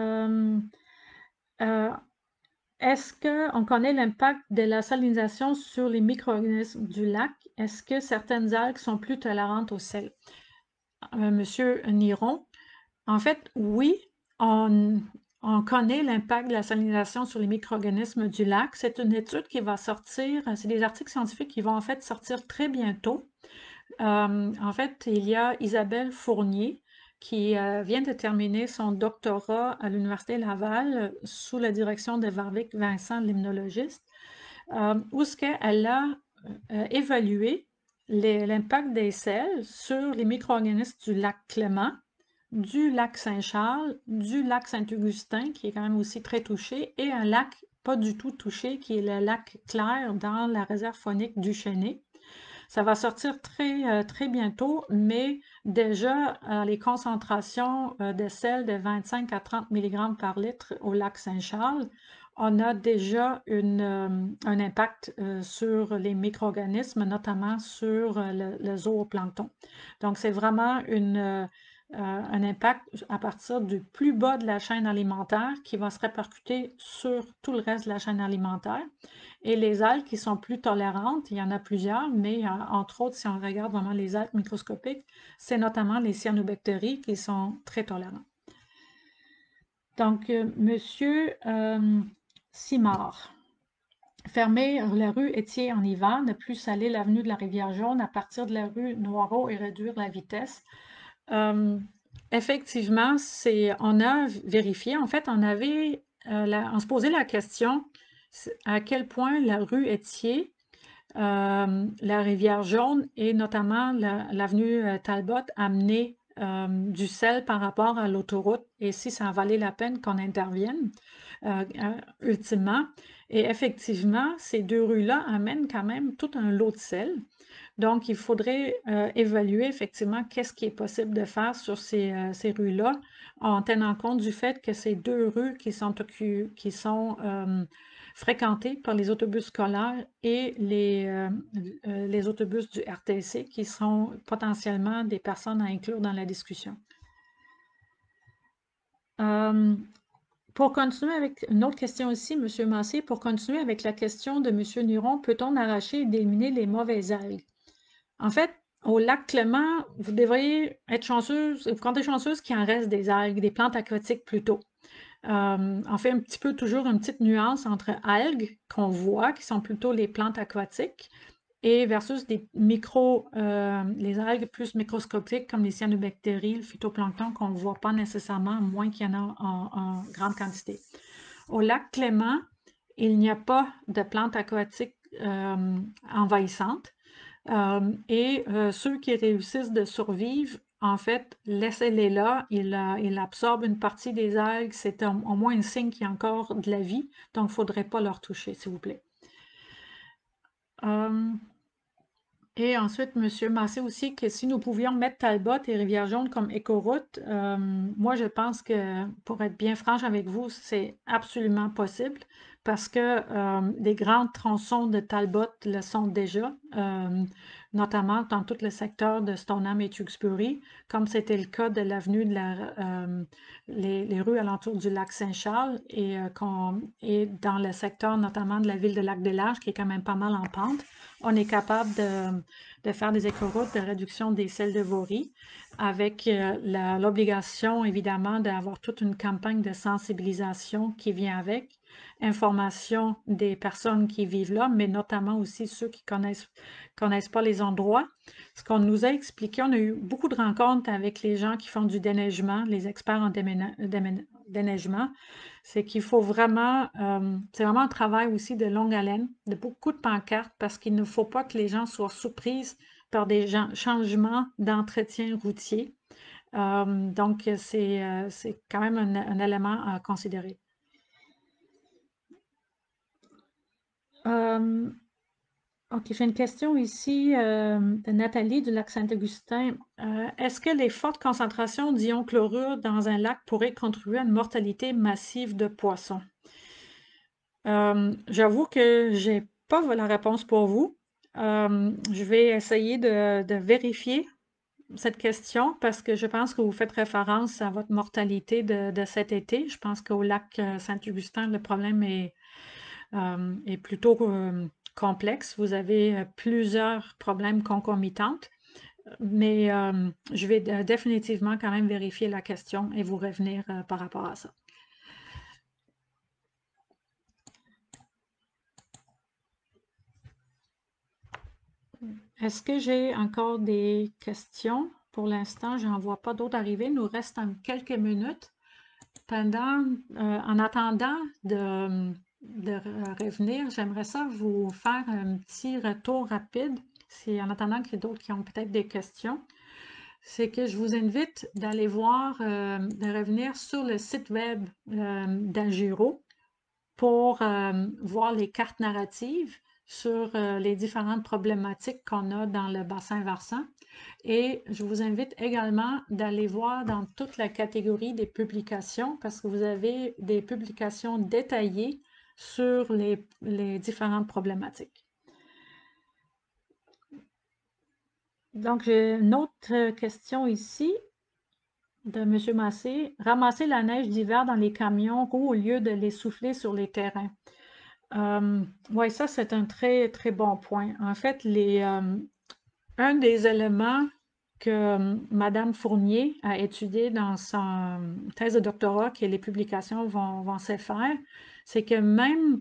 Est-ce qu'on connaît l'impact de la salinisation sur les micro-organismes du lac? Est-ce que certaines algues sont plus tolérantes au sel? Monsieur Niron, en fait, oui, on connaît l'impact de la salinisation sur les micro-organismes du lac. C'est une étude qui va sortir, c'est des articles scientifiques qui vont en fait sortir très bientôt. En fait, il y a Isabelle Fournier qui vient de terminer son doctorat à l'Université Laval sous la direction de Warwick Vincent, l'immunologiste, où ce qu'elle a évalué l'impact des sels sur les micro-organismes du lac Clément, du lac Saint-Charles, du lac Saint-Augustin, qui est quand même aussi très touché, et un lac pas du tout touché, qui est le lac Clair dans la réserve faunique du Chesnay. Ça va sortir très bientôt, mais déjà les concentrations de sel de 25 à 30 mg par litre au lac Saint-Charles, on a déjà un impact sur les micro-organismes, notamment sur le zooplancton. Donc, c'est vraiment un impact à partir du plus bas de la chaîne alimentaire qui va se répercuter sur tout le reste de la chaîne alimentaire. Et les algues qui sont plus tolérantes, il y en a plusieurs, mais entre autres, si on regarde vraiment les algues microscopiques, c'est notamment les cyanobactéries qui sont très tolérantes. Donc, Monsieur Simard, fermer la rue Étier en hiver, ne plus saler l'avenue de la Rivière-Jaune à partir de la rue Noirot et réduire la vitesse. Effectivement, on a vérifié. En fait, on se posait la question à quel point la rue Étier, la Rivière-Jaune et notamment l'avenue Talbot amenaient du sel par rapport à l'autoroute et si ça valait la peine qu'on intervienne ultimement. Et effectivement, ces deux rues-là amènent quand même tout un lot de sel. Donc, il faudrait évaluer effectivement qu'est-ce qui est possible de faire sur ces rues-là en tenant compte du fait que ces deux rues qui sont fréquentées par les autobus scolaires et les autobus du RTC qui sont potentiellement des personnes à inclure dans la discussion. Pour continuer avec une autre question aussi, M. Massé, pour continuer avec la question de M. Niron, peut-on arracher et éliminer les mauvaises algues? En fait, au lac Clément, vous devriez être chanceuse, vous comptez chanceuse qu'il en reste des algues, des plantes aquatiques plutôt. On fait un petit peu toujours une petite nuance entre algues qu'on voit, qui sont plutôt les plantes aquatiques, et versus les algues plus microscopiques comme les cyanobactéries, le phytoplancton qu'on ne voit pas nécessairement, moins qu'il y en a en grande quantité. Au lac Clément, il n'y a pas de plantes aquatiques envahissantes. Ceux qui réussissent de survivre, en fait, laissez-les là, ils absorbent une partie des algues, c'est au moins un signe qu'il y a encore de la vie, donc il ne faudrait pas leur toucher, s'il vous plaît. Et ensuite, M. Massé aussi, que si nous pouvions mettre Talbot et Rivière-Jaune comme écoroute, moi je pense que, pour être bien franche avec vous, c'est absolument possible parce que des grands tronçons de Talbot le sont déjà, notamment dans tout le secteur de Stoneham et Tewksbury, comme c'était le cas de l'avenue les rues alentour du lac Saint-Charles et dans le secteur notamment de la ville de Lac-des-Lages, qui est quand même pas mal en pente. On est capable de faire des écoroutes de réduction des selles de voirie avec l'obligation, évidemment, d'avoir toute une campagne de sensibilisation qui vient avec. information des personnes qui vivent là, mais notamment aussi ceux qui connaissent pas les endroits. Ce qu'on nous a expliqué, on a eu beaucoup de rencontres avec les gens qui font du déneigement, les experts en déneigement, c'est qu'il faut vraiment, c'est vraiment un travail aussi de longue haleine, de beaucoup de pancartes, parce qu'il ne faut pas que les gens soient surprises par des changements d'entretien routier. Donc, c'est quand même un élément à considérer. Euh, OK, j'ai une question ici de Nathalie du lac Saint-Augustin. Est-ce que les fortes concentrations d'ion chlorure dans un lac pourraient contribuer à une mortalité massive de poissons? J'avoue que j'ai pas la réponse pour vous. Je vais essayer de vérifier cette question parce que je pense que vous faites référence à votre mortalité de cet été. Je pense qu'au lac Saint-Augustin, le problème est plutôt complexe. Vous avez plusieurs problèmes concomitants, mais je vais définitivement quand même vérifier la question et vous revenir par rapport à ça. Est-ce que j'ai encore des questions? Pour l'instant, je n'en vois pas d'autres arriver. Il nous reste quelques minutes. En attendant de revenir, j'aimerais ça vous faire un petit retour rapide, si en attendant qu'il y ait d'autres qui ont peut-être des questions. C'est que je vous invite d'aller voir, de revenir sur le site web d'Agiro pour voir les cartes narratives sur les différentes problématiques qu'on a dans le bassin versant. Et je vous invite également d'aller voir dans toute la catégorie des publications parce que vous avez des publications détaillées sur les différentes problématiques. Donc, j'ai une autre question ici de M. Massé. Ramasser la neige d'hiver dans les camions au lieu de les souffler sur les terrains. Oui, ça, c'est un très, très bon point. En fait, un des éléments que Mme Fournier a étudié dans sa thèse de doctorat, que les publications vont se faire, c'est que même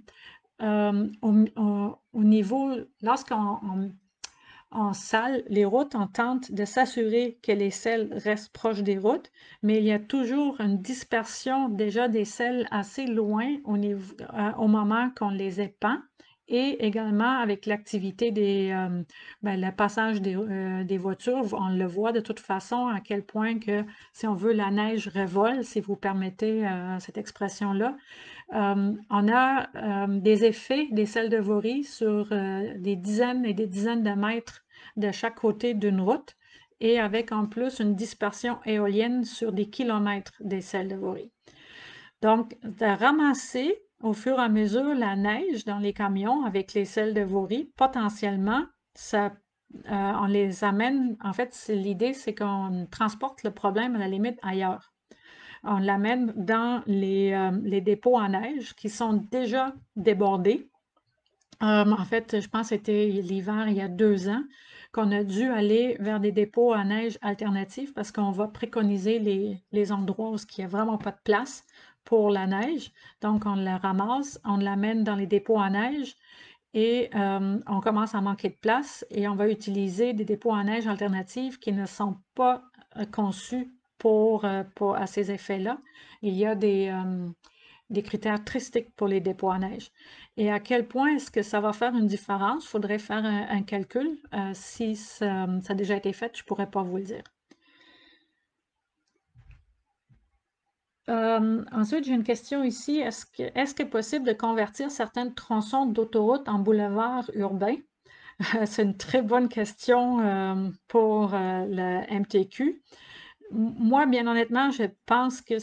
au niveau, lorsqu'on sale les routes, on tente de s'assurer que les sels restent proches des routes, mais il y a toujours une dispersion déjà des sels assez loin au moment qu'on les épand et également avec l'activité le passage des voitures, on le voit de toute façon à quel point que, si on veut, la neige revole, si vous permettez cette expression-là. On a des effets des sels de Vaury sur des dizaines et des dizaines de mètres de chaque côté d'une route et avec en plus une dispersion éolienne sur des kilomètres des sels de Vaury. Donc, de ramasser au fur et à mesure la neige dans les camions avec les sels de Vaury, potentiellement, on les amène, en fait, l'idée, c'est qu'on transporte le problème à la limite ailleurs. On l'amène dans les dépôts en neige qui sont déjà débordés. En fait, je pense que c'était l'hiver il y a 2 ans qu'on a dû aller vers des dépôts à neige alternatifs parce qu'on va préconiser les endroits où il n'y a vraiment pas de place pour la neige. Donc, on la ramasse, on l'amène dans les dépôts à neige et on commence à manquer de place et on va utiliser des dépôts à neige alternatifs qui ne sont pas conçus à ces effets-là. Il y a des critères très stricts pour les dépôts à neige. Et à quel point est-ce que ça va faire une différence? Il faudrait faire un calcul. Si ça a déjà été fait, je ne pourrais pas vous le dire. Ensuite, j'ai une question ici. Est-ce qu'il est possible de convertir certains tronçons d'autoroute en boulevards urbains? C'est une très bonne question pour le MTQ. Moi, bien honnêtement, je pense que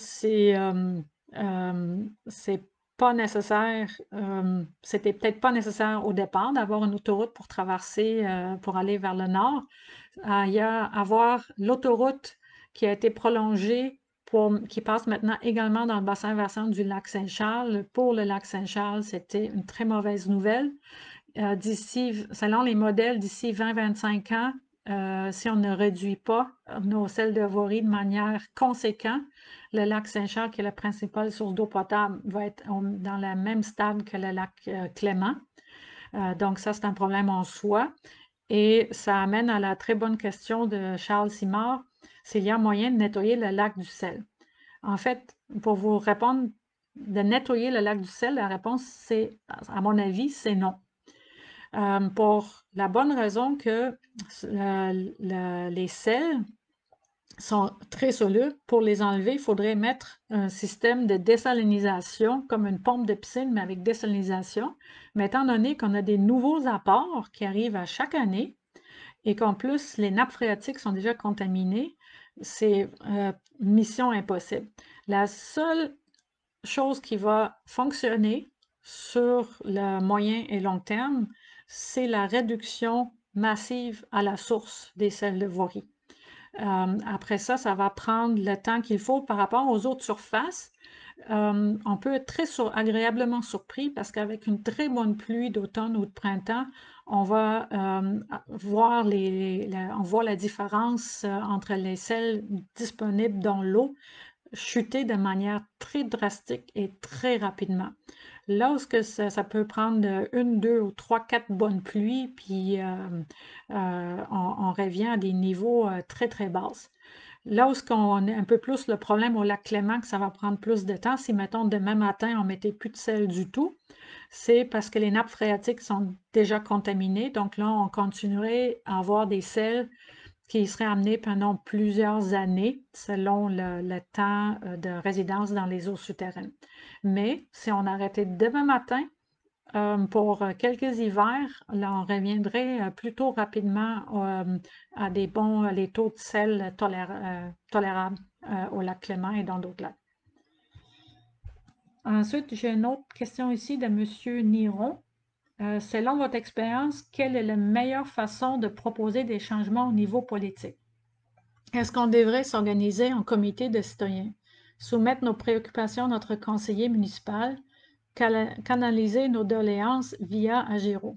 c'est pas nécessaire. C'était peut-être pas nécessaire au départ d'avoir une autoroute pour traverser, pour aller vers le nord. Il y a avoir l'autoroute qui a été prolongée qui passe maintenant également dans le bassin versant du lac Saint-Charles. Pour le lac Saint-Charles, c'était une très mauvaise nouvelle. Selon les modèles, d'ici 20-25 ans, si on ne réduit pas nos sels de voirie de manière conséquente, le lac Saint-Charles, qui est la principale source d'eau potable, va être dans le même stade que le lac Clément. Donc ça, c'est un problème en soi. Et ça amène à la très bonne question de Charles Simard, s'il y a moyen de nettoyer le lac du sel. En fait, pour vous répondre, de nettoyer le lac du sel, la réponse, c'est, à mon avis, c'est non. Pour la bonne raison que les sels sont très solubles. Pour les enlever, il faudrait mettre un système de désalinisation, comme une pompe de piscine, mais avec désalinisation. Mais étant donné qu'on a des nouveaux apports qui arrivent à chaque année et qu'en plus, les nappes phréatiques sont déjà contaminées, c'est mission impossible. La seule chose qui va fonctionner sur le moyen et long terme, c'est la réduction massive à la source des sels de voirie. Après ça, ça va prendre le temps qu'il faut par rapport aux autres surfaces. On peut être très agréablement surpris parce qu'avec une très bonne pluie d'automne ou de printemps, on va voir on voit la différence entre les sels disponibles dans l'eau chuter de manière très drastique et très rapidement. Là où ça peut prendre une, deux ou trois, quatre bonnes pluies, puis on revient à des niveaux très, très basses. Là où on a un peu plus le problème au lac Clément, que ça va prendre plus de temps, si, mettons, demain matin, on mettait plus de sel du tout, c'est parce que les nappes phréatiques sont déjà contaminées. Donc là, on continuerait à avoir des sels qui seraient amenés pendant plusieurs années selon le temps de résidence dans les eaux souterraines. Mais si on arrêtait demain matin, pour quelques hivers, là, on reviendrait plutôt rapidement à les taux de sel tolérables au lac Clément et dans d'autres lacs. Ensuite, j'ai une autre question ici de M. Niron. Selon votre expérience, quelle est la meilleure façon de proposer des changements au niveau politique? Est-ce qu'on devrait s'organiser en comité de citoyens, soumettre nos préoccupations à notre conseiller municipal, canaliser nos doléances via Agiro?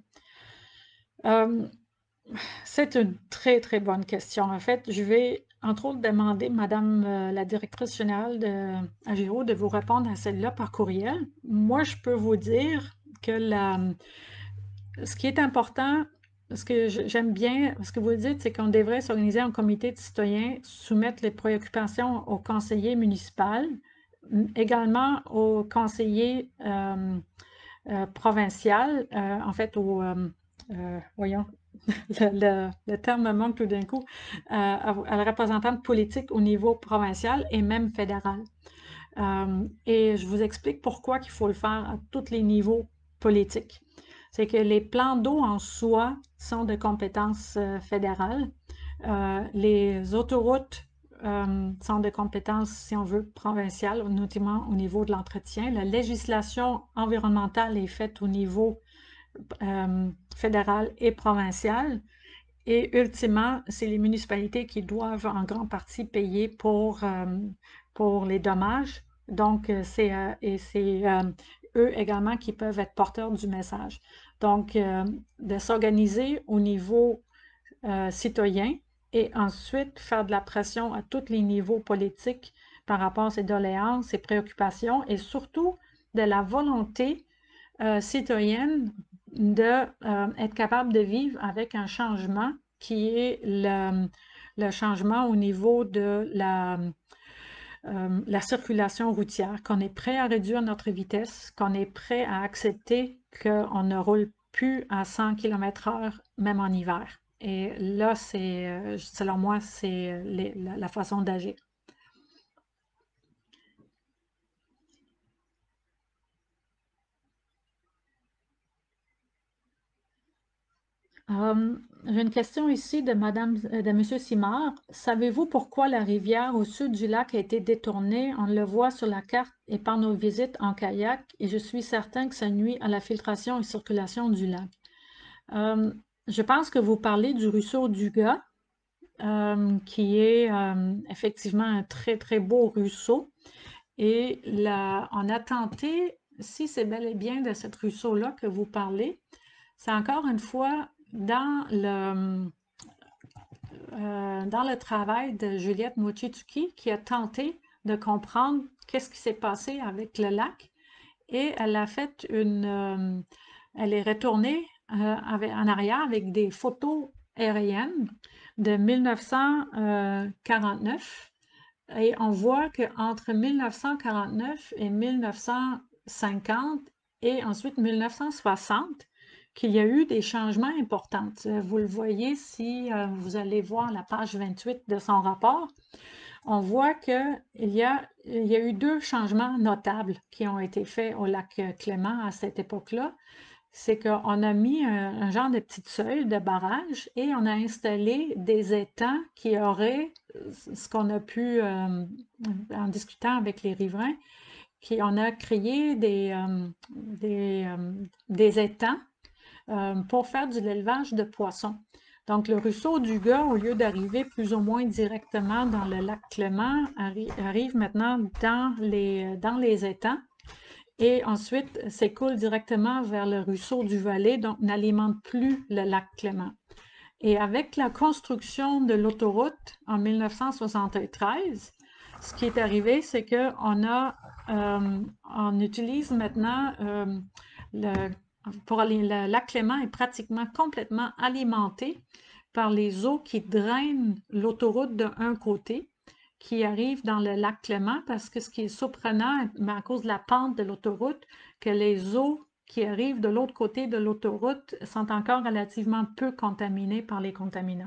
C'est une très, très bonne question. En fait, je vais entre autres demander Madame la directrice générale de Agiro de vous répondre à celle-là par courriel. Moi, je peux vous dire que ce qui est important, ce que j'aime bien, ce que vous dites, c'est qu'on devrait s'organiser en comité de citoyens, soumettre les préoccupations au conseiller municipal, également au conseiller provincial, en fait, voyons, le terme me manque tout d'un coup, à la représentante politique au niveau provincial et même fédéral. Et je vous explique pourquoi il faut le faire à tous les niveaux politiques. C'est que les plans d'eau en soi sont de compétence fédérale. Les autoroutes sont de compétence, si on veut, provinciale, notamment au niveau de l'entretien. La législation environnementale est faite au niveau fédéral et provincial. Et ultimement, c'est les municipalités qui doivent en grande partie payer pour les dommages. Donc, c'est eux également qui peuvent être porteurs du message. Donc, de s'organiser au niveau citoyen et ensuite faire de la pression à tous les niveaux politiques par rapport à ces doléances, ces préoccupations et surtout de la volonté citoyenne d'être capable de vivre avec un changement qui est le changement au niveau de la circulation routière, qu'on est prêt à réduire notre vitesse, qu'on est prêt à accepter qu'on ne roule plus à 100 km/h, même en hiver. Et là, selon moi, c'est la façon d'agir. J'ai une question ici de Monsieur Simard. Savez-vous pourquoi la rivière au sud du lac a été détournée? On le voit sur la carte et par nos visites en kayak, et je suis certain que ça nuit à la filtration et circulation du lac. Je pense que vous parlez du ruisseau du Gars, qui est effectivement un très, très beau ruisseau. Et on a tenté, si c'est bel et bien de ce ruisseau-là que vous parlez, c'est encore une fois dans dans le travail de Juliette Mochizuki qui a tenté de comprendre qu'est-ce qui s'est passé avec le lac et elle a fait elle est retournée en arrière avec des photos aériennes de 1949 et on voit qu'entre 1949 et 1950 et ensuite 1960, qu'il y a eu des changements importants. Vous le voyez si vous allez voir la page 28 de son rapport. On voit il y a eu deux changements notables qui ont été faits au lac Clément à cette époque-là. C'est qu'on a mis un genre de petite seuil de barrage et on a installé des étangs qui auraient, ce qu'on a pu, en discutant avec les riverains, on a créé des étangs pour faire de l'élevage de poissons. Donc, le ruisseau du Gars, au lieu d'arriver plus ou moins directement dans le lac Clément, arrive maintenant dans les étangs et ensuite s'écoule directement vers le ruisseau du Valais, donc n'alimente plus le lac Clément. Et avec la construction de l'autoroute en 1973, ce qui est arrivé, c'est on utilise maintenant le lac Clément est pratiquement complètement alimenté par les eaux qui drainent l'autoroute d'un côté, qui arrivent dans le lac Clément, parce que ce qui est surprenant, mais à cause de la pente de l'autoroute, que les eaux qui arrivent de l'autre côté de l'autoroute sont encore relativement peu contaminées par les contaminants.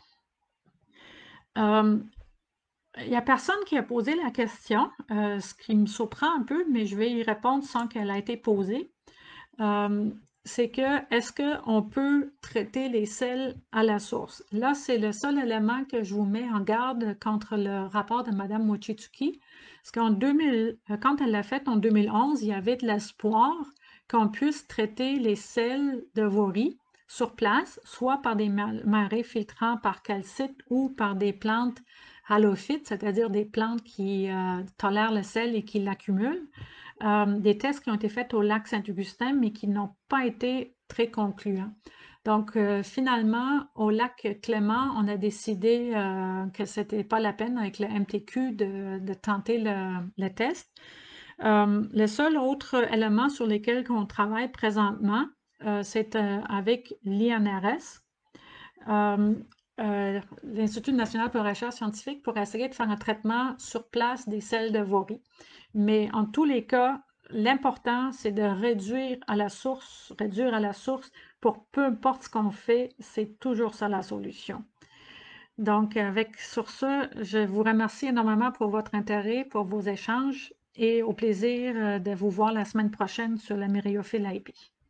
Il n'y a personne qui a posé la question, ce qui me surprend un peu, mais je vais y répondre sans qu'elle ait été posée. C'est que est-ce qu'on peut traiter les sels à la source? Là, c'est le seul élément que je vous mets en garde contre le rapport de Mme Mochizuki. Parce quand elle l'a fait en 2011, il y avait de l'espoir qu'on puisse traiter les sels de vos riz sur place, soit par des marais filtrants par calcite ou par des plantes halophytes, c'est-à-dire des plantes qui tolèrent le sel et qui l'accumulent. Des tests qui ont été faits au lac Saint-Augustin, mais qui n'ont pas été très concluants. Donc, finalement, au lac Clément, on a décidé que ce n'était pas la peine avec le MTQ de tenter le test. Le seul autre élément sur lequel on travaille présentement, c'est avec l'INRS, l'Institut national pour la recherche scientifique, pour essayer de faire un traitement sur place des sels de vos riz. Mais en tous les cas, l'important, c'est de réduire à la source pour peu importe ce qu'on fait, c'est toujours ça la solution. Donc, sur ce, je vous remercie énormément pour votre intérêt, pour vos échanges et au plaisir de vous voir la semaine prochaine sur la myriophylle IP.